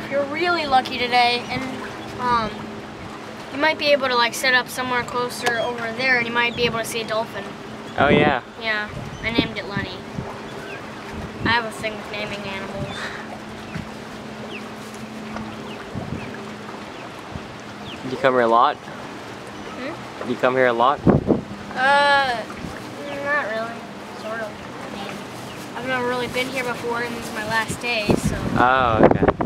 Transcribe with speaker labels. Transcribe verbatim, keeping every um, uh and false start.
Speaker 1: if you're really lucky today, and um, you might be able to like set up somewhere closer over there, and you might be able to see a dolphin.
Speaker 2: Oh yeah.
Speaker 1: Yeah, I named it Lenny. I have a thing with naming animals.
Speaker 2: Do you come here a lot?
Speaker 1: Hmm?
Speaker 2: Do you come here a lot?
Speaker 1: Uh, not really. Sort of. I mean, I've never really been here before, and this is my last day, so.
Speaker 2: Oh, okay.